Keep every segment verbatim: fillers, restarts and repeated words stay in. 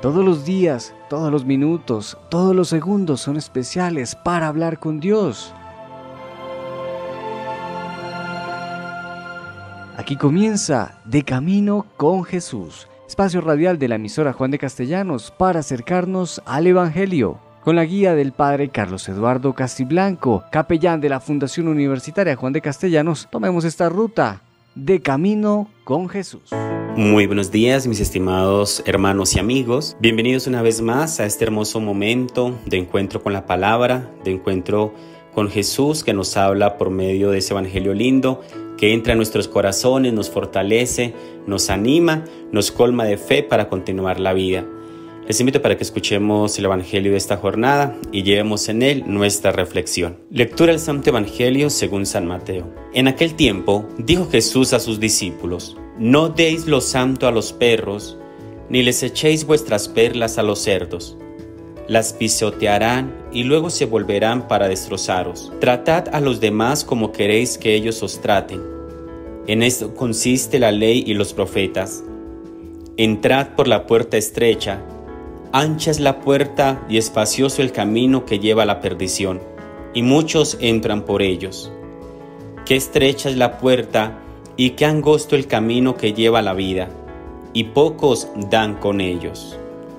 Todos los días, todos los minutos, todos los segundos son especiales para hablar con Dios. Aquí comienza De Camino con Jesús, espacio radial de la emisora Juan de Castellanos para acercarnos al Evangelio, con la guía del Padre Carlos Eduardo Castiblanco, capellán de la Fundación Universitaria Juan de Castellanos. Tomemos esta ruta, De Camino con Jesús. Muy buenos días, mis estimados hermanos y amigos. Bienvenidos una vez más a este hermoso momento de encuentro con la palabra, de encuentro con Jesús, que nos habla por medio de ese evangelio lindo, que entra en nuestros corazones, nos fortalece, nos anima, nos colma de fe para continuar la vida. Les invito para que escuchemos el evangelio de esta jornada y llevemos en él nuestra reflexión. Lectura del Santo Evangelio según San Mateo. En aquel tiempo dijo Jesús a sus discípulos: No deis lo santo a los perros, ni les echéis vuestras perlas a los cerdos. Las pisotearán y luego se volverán para destrozaros. Tratad a los demás como queréis que ellos os traten. En esto consiste la ley y los profetas. Entrad por la puerta estrecha. Ancha es la puerta y espacioso el camino que lleva a la perdición, y muchos entran por ellos. Qué estrecha es la puerta y qué angosto el camino que lleva a la vida, y pocos dan con ellos.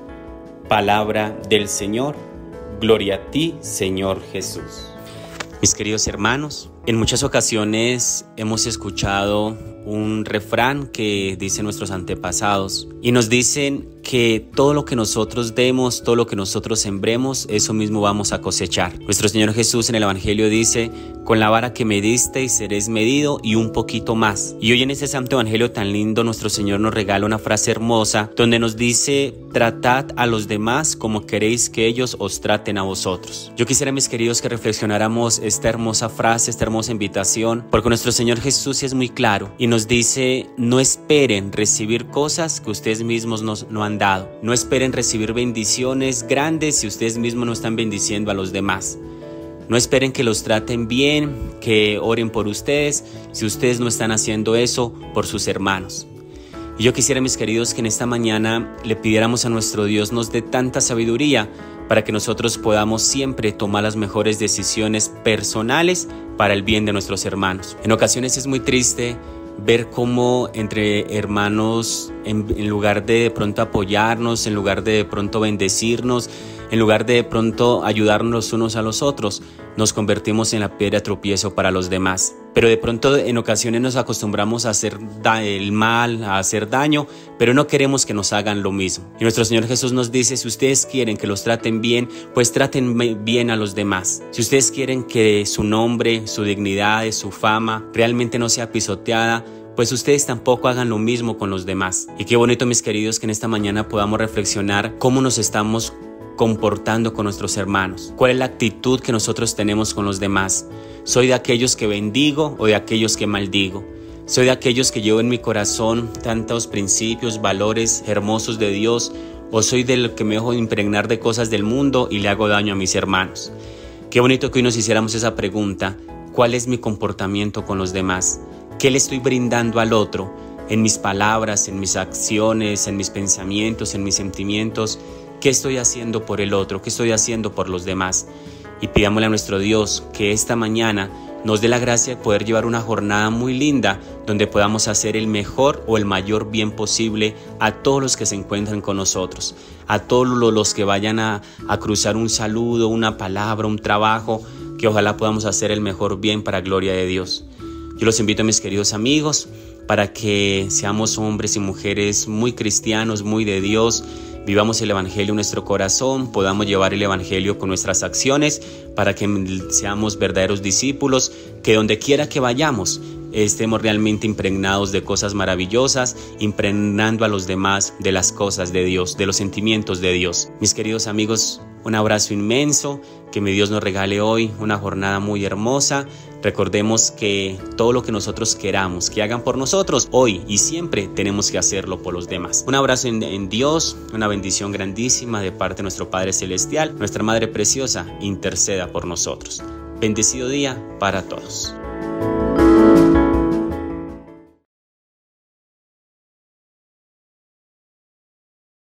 Palabra del Señor. Gloria a ti, Señor Jesús. Mis queridos hermanos, en muchas ocasiones hemos escuchado un refrán que dicen nuestros antepasados y nos dicen que todo lo que nosotros demos, todo lo que nosotros sembremos, eso mismo vamos a cosechar. Nuestro Señor Jesús en el Evangelio dice: con la vara que medisteis seréis medido y un poquito más. Y hoy en este Santo Evangelio tan lindo, nuestro Señor nos regala una frase hermosa donde nos dice: tratad a los demás como queréis que ellos os traten a vosotros. Yo quisiera, mis queridos, que reflexionáramos esta hermosa frase, esta hermosa invitación, porque nuestro Señor Jesús es muy claro y nos dice: no esperen recibir cosas que ustedes mismos nos, no han dado. No esperen recibir bendiciones grandes si ustedes mismos no están bendiciendo a los demás. No esperen que los traten bien, que oren por ustedes, si ustedes no están haciendo eso por sus hermanos. Y yo quisiera, mis queridos, que en esta mañana le pidiéramos a nuestro Dios nos dé tanta sabiduría para que nosotros podamos siempre tomar las mejores decisiones personales para el bien de nuestros hermanos. En ocasiones es muy triste ver cómo entre hermanos, en, en lugar de de pronto apoyarnos, en lugar de de pronto bendecirnos, en lugar de de pronto ayudarnos los unos a los otros, nos convertimos en la piedra de tropiezo para los demás. Pero de pronto en ocasiones nos acostumbramos a hacer el mal, a hacer daño, pero no queremos que nos hagan lo mismo. Y nuestro Señor Jesús nos dice: si ustedes quieren que los traten bien, pues traten bien a los demás. Si ustedes quieren que su nombre, su dignidad, su fama realmente no sea pisoteada, pues ustedes tampoco hagan lo mismo con los demás. Y qué bonito, mis queridos, que en esta mañana podamos reflexionar cómo nos estamos comportando con nuestros hermanos. ¿Cuál es la actitud que nosotros tenemos con los demás? ¿Soy de aquellos que bendigo o de aquellos que maldigo? ¿Soy de aquellos que llevo en mi corazón tantos principios, valores hermosos de Dios? ¿O soy del que me dejo impregnar de cosas del mundo y le hago daño a mis hermanos? Qué bonito que hoy nos hiciéramos esa pregunta. ¿Cuál es mi comportamiento con los demás? ¿Qué le estoy brindando al otro? En mis palabras, en mis acciones, en mis pensamientos, en mis sentimientos. ¿Qué estoy haciendo por el otro? ¿Qué estoy haciendo por los demás? Y pidámosle a nuestro Dios que esta mañana nos dé la gracia de poder llevar una jornada muy linda donde podamos hacer el mejor o el mayor bien posible a todos los que se encuentran con nosotros, a todos los que vayan a, a cruzar un saludo, una palabra, un trabajo, que ojalá podamos hacer el mejor bien para gloria de Dios. Yo los invito, mis queridos amigos, para que seamos hombres y mujeres muy cristianos, muy de Dios, vivamos el Evangelio en nuestro corazón, podamos llevar el Evangelio con nuestras acciones para que seamos verdaderos discípulos, que donde quiera que vayamos estemos realmente impregnados de cosas maravillosas, impregnando a los demás de las cosas de Dios, de los sentimientos de Dios. Mis queridos amigos, un abrazo inmenso, que mi Dios nos regale hoy una jornada muy hermosa. Recordemos que todo lo que nosotros queramos que hagan por nosotros, hoy y siempre tenemos que hacerlo por los demás. Un abrazo en, en Dios, una bendición grandísima de parte de nuestro Padre Celestial. Nuestra Madre Preciosa interceda por nosotros. Bendecido día para todos.